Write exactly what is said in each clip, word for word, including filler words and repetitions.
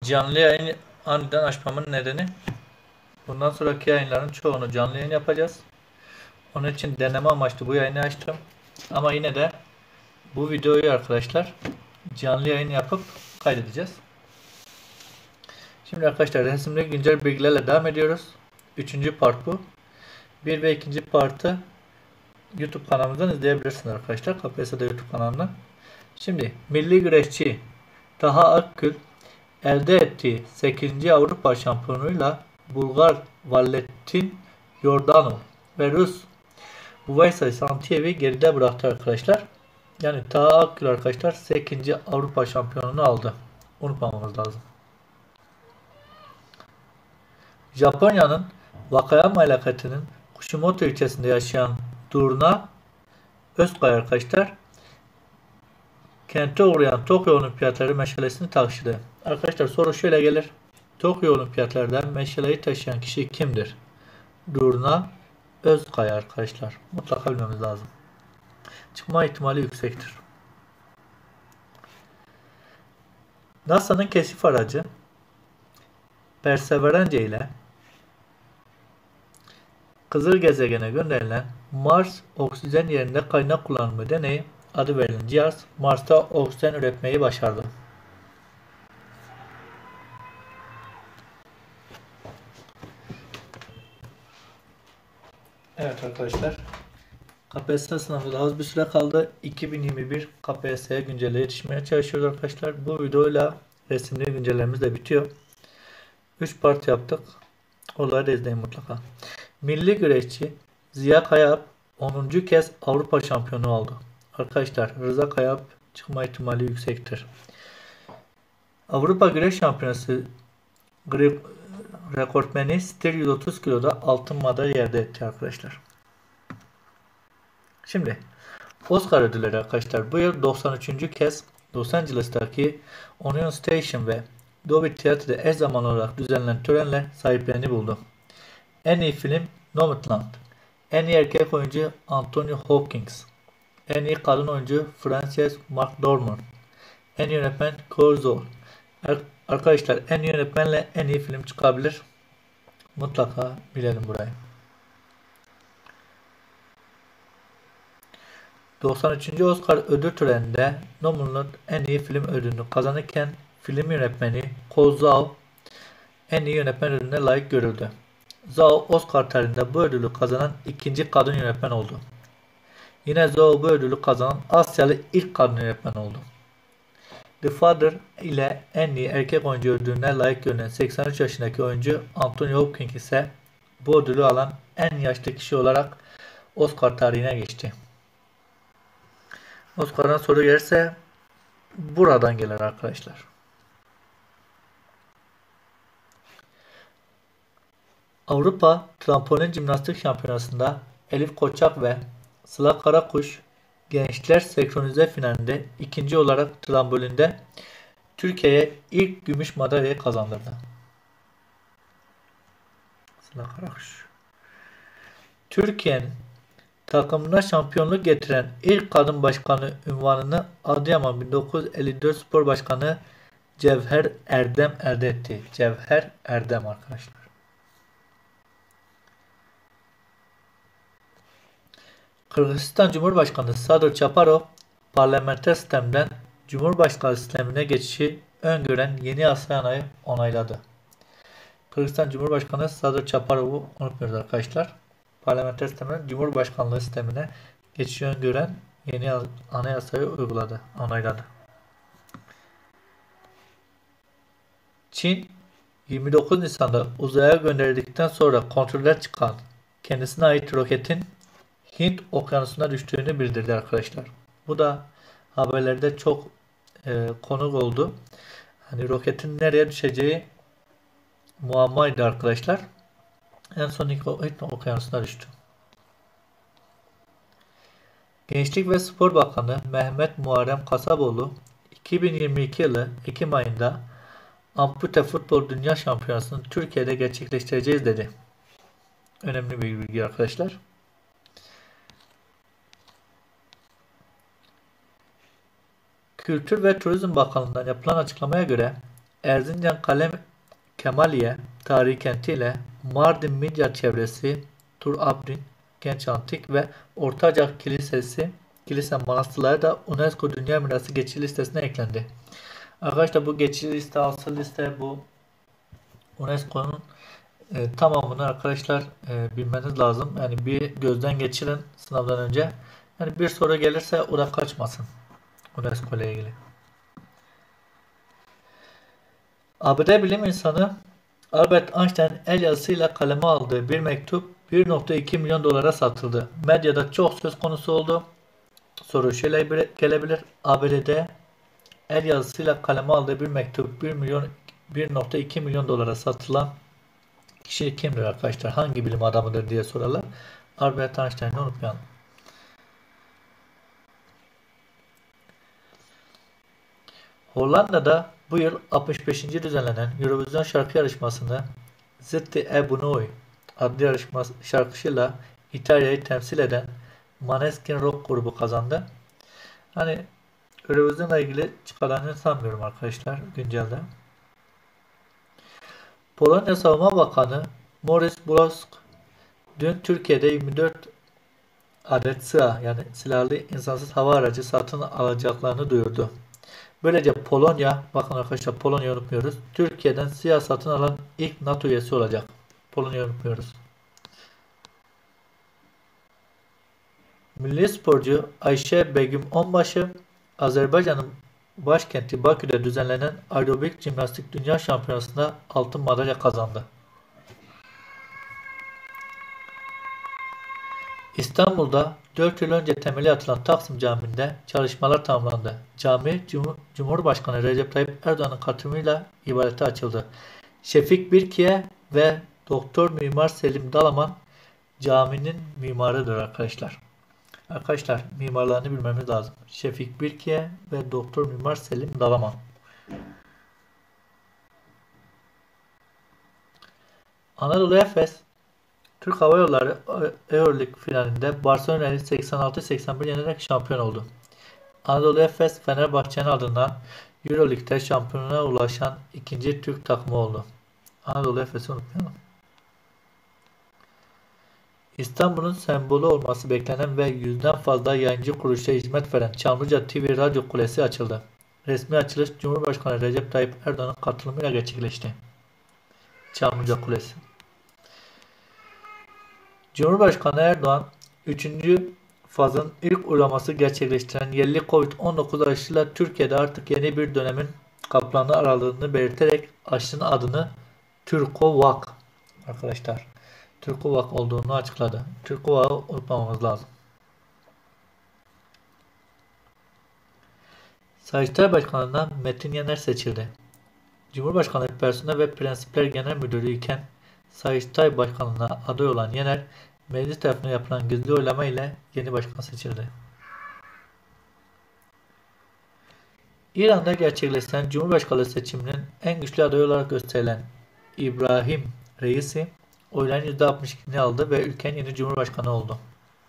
Canlı yayın aniden açmamın nedeni, bundan sonraki yayınların çoğunu canlı yayın yapacağız. Onun için deneme amaçlı bu yayını açtım. Ama yine de bu videoyu arkadaşlar canlı yayın yapıp kaydedeceğiz. Şimdi arkadaşlar resimde güncel bilgilerle devam ediyoruz. Üçüncü part bu. Bir ve ikinci partı YouTube kanalımızdan izleyebilirsiniz arkadaşlar. K P S S YouTube kanalından. Şimdi milli güreşçi Taha Akgül elde ettiği sekizinci Avrupa şampiyonluğuyla Bulgar Valentin Yordanov ve Rus Vuvesa Santiyev'i geride bıraktı arkadaşlar. Yani Taha Akgül arkadaşlar sekizinci Avrupa şampiyonluğunu aldı. Unutmamamız lazım. Japonya'nın Wakayama eyaleti'nin Kushimoto ilçesinde yaşayan Durna Özkaya arkadaşlar kente uğrayan Tokyo Olimpiyatları meşalesini taşıdı. Arkadaşlar soru şöyle gelir. Tokyo Olimpiyatlarında meşaleyi taşıyan kişi kimdir? Durna Özkaya arkadaşlar. Mutlaka bilmemiz lazım. Çıkma ihtimali yüksektir. NASA'nın keşif aracı Perseverance ile Kızıl gezegene gönderilen Mars oksijen yerinde kaynak kullanımı deneyi adı verilen cihaz Mars'ta oksijen üretmeyi başardı. Evet arkadaşlar. K P S S sınavı daha az bir süre kaldı. iki bin yirmi bir K P S S'ye güncelle yetişmeye çalışıyoruz arkadaşlar. Bu videoyla resimli güncellememiz de bitiyor. üç part yaptık. Onları da izleyin mutlaka. Milli güreşçi Ziya Kayap onuncu kez Avrupa şampiyonu oldu. Arkadaşlar Rıza Kayap çıkma ihtimali yüksektir. Avrupa Güreş Şampiyonası rekortmeni Stil yüz otuz kiloda altın madalya elde etti arkadaşlar. Şimdi Oscar ödülleri arkadaşlar bu yıl doksan üçüncü kez Los Angeles'taki Union Station ve Dolby Theatre'de eş zamanlı olarak düzenlenen törenle sahiplerini buldu. En iyi film Nomadland, en iyi erkek oyuncu Anthony Hopkins, en iyi kadın oyuncu Frances McDormand, en iyi yönetmen Corzo. Arkadaşlar en iyi yönetmenle en iyi film çıkabilir. Mutlaka bilelim burayı. doksan üçüncü Oscar ödül töreninde Nomadland en iyi film ödülünü kazanırken film yönetmeni Ko Zhao en iyi yönetmen ödülüne layık görüldü. Zhao Oscar tarihinde bu ödülü kazanan ikinci kadın yönetmen oldu. Yine Zhao bu ödülü kazanan Asyalı ilk kadın yönetmen oldu. The Father ile en iyi erkek oyuncu ödülüne layık görülen seksen üç yaşındaki oyuncu Anthony Hopkins ise bu ödülü alan en yaşlı kişi olarak Oscar tarihine geçti. Oscar'dan soru gelirse buradan gelir arkadaşlar. Avrupa Trampolin Jimnastik Şampiyonası'nda Elif Koçak ve Sıla Karakuş gençler senkronize finalinde ikinci olarak trambolinde Türkiye'ye ilk gümüş madalyayı kazandırdı. Sıla Karakuş. Türkiye'nin takımına şampiyonluk getiren ilk kadın başkanı unvanını Adıyaman bin dokuz yüz elli dört Spor Başkanı Cevher Erdem elde etti. Cevher Erdem arkadaşlar. Kırgızistan Cumhurbaşkanı Sadır Japarov parlamenter sistemden Cumhurbaşkanı sistemine geçişi öngören yeni yasanayı onayladı. Kırgızistan Cumhurbaşkanı Sadır Japarov'u unutmuyoruz arkadaşlar. Parlamenter sistemden Cumhurbaşkanlığı sistemine geçişi öngören yeni anayasayı uyguladı, onayladı. Çin yirmi dokuz Nisan'da uzaya gönderildikten sonra kontroller çıkan kendisine ait roketin Hint okyanusuna düştüğünü bildirdi arkadaşlar. Bu da haberlerde çok e, konuk oldu. Hani roketin nereye düşeceği muammaydı arkadaşlar. En son Hint okyanusuna düştü. Gençlik ve Spor Bakanı Mehmet Muharrem Kasaboğlu iki bin yirmi iki yılı Ekim ayında Ampute Futbol Dünya Şampiyonası'nı Türkiye'de gerçekleştireceğiz dedi. Önemli bir bilgi arkadaşlar. Kültür ve Turizm Bakanlığı'ndan yapılan açıklamaya göre Erzincan Kalem Kemaliye tarihi kentiyle Mardin Midyat çevresi, Tur Abrin, Genç Antik ve Ortaca Kilisesi, kilise manastırları da UNESCO Dünya Mirası geçici listesine eklendi. Arkadaşlar bu geçici liste, asıl liste bu UNESCO'nun e, tamamını arkadaşlar e, bilmeniz lazım. Yani bir gözden geçirin sınavdan önce. Yani bir soru gelirse o da kaçmasın UNESCO ile ilgili. A B D bilim insanı Albert Einstein el yazısıyla kaleme aldığı bir mektup bir nokta iki milyon dolara satıldı. Medyada çok söz konusu oldu. Soru şöyle gelebilir. A B D'de el yazısıyla kaleme aldığı bir mektup bir milyon bir nokta iki milyon dolara satılan kişi kimdir arkadaşlar? Hangi bilim adamıdır diye sorarlar. Albert Einstein'ı unutmayalım. Hollanda'da bu yıl altmış beşinci düzenlenen Eurovision şarkı yarışmasını Zitti e Bunui adlı yarışma şarkısıyla İtalya'yı temsil eden Måneskin rock grubu kazandı. Hani Eurovision'la ilgili çıkarlarını sanmıyorum arkadaşlar güncelde. Polonya Savunma Bakanı Morris Brosk dün Türkiye'de yirmi dört adet SİHA yani silahlı insansız hava aracı satın alacaklarını duyurdu. Böylece Polonya, bakın arkadaşlar Polonya'yı unutmuyoruz. Türkiye'den SİHA satın alan ilk NATO üyesi olacak. Polonya'yı unutmuyoruz. Milli sporcu Ayşe Begüm Onbaşı, Azerbaycan'ın başkenti Bakü'de düzenlenen aerobik jimnastik dünya şampiyonasında altın madalya kazandı. İstanbul'da dört yıl önce temeli atılan Taksim Camii'nde çalışmalar tamamlandı. Cami, Cum Cumhurbaşkanı Recep Tayyip Erdoğan'ın katılımıyla ibadete açıldı. Şefik Birkiye ve Doktor Mimar Selim Dalaman caminin mimarıdır arkadaşlar. Arkadaşlar mimarlarını bilmemiz lazım. Şefik Birkiye ve Doktor Mimar Selim Dalaman. Anadolu Efes Türk Hava Yolları Euroleague finalinde Barcelona'yı seksen altı seksen bir yenerek şampiyon oldu. Anadolu Efes Fenerbahçe'nin ardından Euroleague'de şampiyonluğa ulaşan ikinci Türk takımı oldu. Anadolu Efes'i unutmayalım. İstanbul'un sembolü olması beklenen ve yüzden fazla yayıncı kuruluşa hizmet veren Çamlıca T V Radyo Kulesi açıldı. Resmi açılış Cumhurbaşkanı Recep Tayyip Erdoğan'ın katılımıyla gerçekleşti. Çamlıca Kulesi. Cumhurbaşkanı Erdoğan, üçüncü fazın ilk uygulaması gerçekleştiren yerli Covid on dokuz aşısıyla Türkiye'de artık yeni bir dönemin kaplanı aralığını belirterek aşının adını Türkovak arkadaşlar Türkovak olduğunu açıkladı. Türkovak'ı unutmamamız lazım. Sayıştay Başkanı'ndan Metin Yener seçildi. Cumhurbaşkanı Personel ve Prensipler Genel Müdürü iken Sayıştay Başkanlığı'na aday olan Yener, meclis tarafından yapılan gizli oylama ile yeni başkan seçildi. İran'da gerçekleşen Cumhurbaşkanlığı seçiminin en güçlü adayı olarak gösterilen İbrahim Reisi, oyların yüzde altmış ikisini aldı ve ülkenin yeni Cumhurbaşkanı oldu.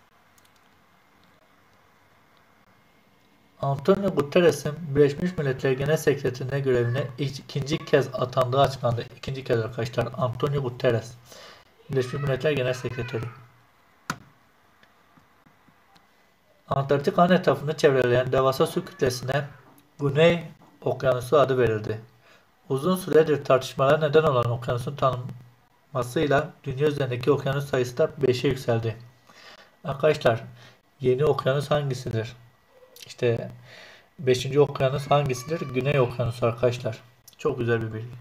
Antonio Guterres'in Birleşmiş Milletler Genel Sekreterine görevine ikinci kez atandığı açıklandı. İkinci kez arkadaşlar Antonio Guterres, Birleşmiş Milletler Genel Sekreteri. Antarktika'nın etrafını çevreleyen devasa su kütlesine Güney Okyanusu adı verildi. Uzun süredir tartışmalara neden olan okyanusun tanınmasıyla dünya üzerindeki okyanus sayısı da beşe yükseldi. Arkadaşlar yeni okyanus hangisidir? İşte beşinci okyanus hangisidir? Güney Okyanusu arkadaşlar. Çok güzel bir bilgi.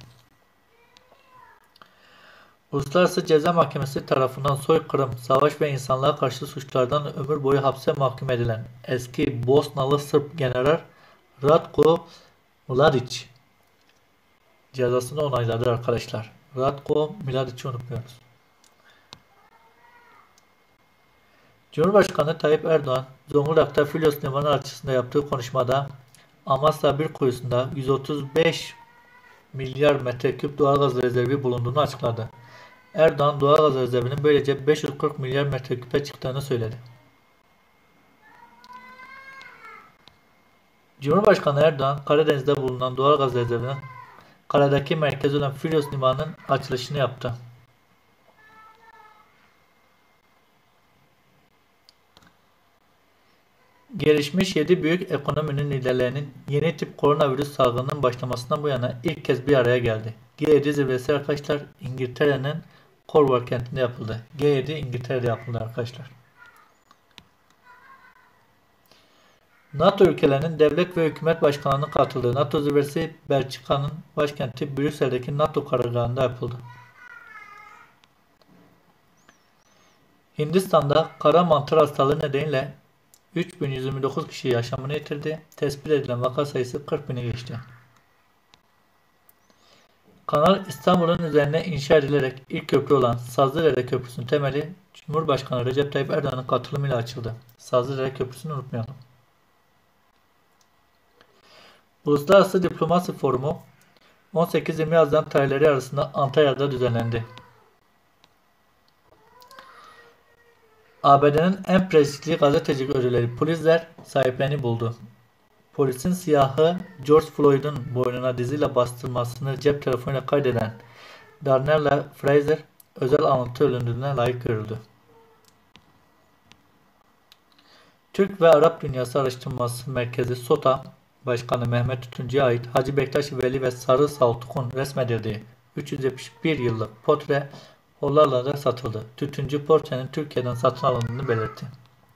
Uluslararası Ceza Mahkemesi tarafından soykırım, savaş ve insanlığa karşı suçlardan ömür boyu hapse mahkum edilen eski Bosnalı Sırp General Ratko Mladic cezasını onayladı arkadaşlar. Ratko Mladic'i unutmuyoruz. Cumhurbaşkanı Tayyip Erdoğan, Zonguldak'ta Filos Limanı açısında yaptığı konuşmada Amasya bir kuyusunda yüz otuz beş milyar metreküp doğalgaz rezervi bulunduğunu açıkladı. Erdoğan doğalgaz rezervinin böylece beş yüz kırk milyar metreküpe çıktığını söyledi. Cumhurbaşkanı Erdoğan, Karadeniz'de bulunan doğalgaz rezervinin karadaki merkezi olan Filos Limanı'nın açılışını yaptı. Gelişmiş yedi büyük ekonominin liderlerinin yeni tip koronavirüs salgınının başlamasından bu yana ilk kez bir araya geldi. G yedi zirvesi arkadaşlar İngiltere'nin Cornwall kentinde yapıldı. G yedi İngiltere'de yapıldı arkadaşlar. NATO ülkelerinin devlet ve hükümet başkanlarının katıldığı NATO zirvesi Belçika'nın başkenti Brüksel'deki NATO karargahında yapıldı. Hindistan'da kara mantar hastalığı nedeniyle üç bin yüz yirmi dokuz kişi yaşamını yitirdi. Tespit edilen vaka sayısı kırk bini geçti. Kanal İstanbul'un üzerine inşa edilerek ilk köprü olan Sazlıdere Köprüsü'nün temeli Cumhurbaşkanı Recep Tayyip Erdoğan'ın katılımıyla açıldı. Sazlıdere Köprüsü'nü unutmayalım. Uluslararası Diplomasi Forumu on sekiz yirmi Haziran tarihleri arasında Antalya'da düzenlendi. A B D'nin en prestijli gazetecilik ödülleri Pulitzer sahiplerini buldu. Polisin siyahı George Floyd'un boynuna diziyle bastırmasını cep telefonuyla kaydeden Darnella Fraser özel alıntı ödülüne layık görüldü. Türk ve Arap Dünyası Araştırması Merkezi SOTA Başkanı Mehmet Tütüncü'ye ait Hacı Bektaş Veli ve Sarı Saltuk'un resmedildiği üç yüz yetmiş bir yıllık portre Hollanda'da satıldı. Tütüncü portrenin Türkiye'den satın alındığını belirtti.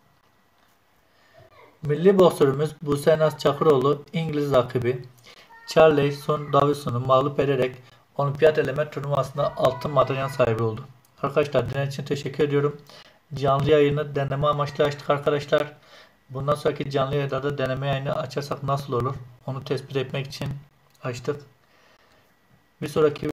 Milli boksörümüz Buse Naz Çakıroğlu İngiliz rakibi Charlie Sun Davidson'u mağlup ederek Olimpiyat eleme turnuvasında altın madalya sahibi oldu. Arkadaşlar dinlediğiniz için teşekkür ediyorum. Canlı yayını deneme amaçlı açtık arkadaşlar. Bundan sonraki canlı yayında deneme yayını açarsak nasıl olur? Onu tespit etmek için açtık. Bir sonraki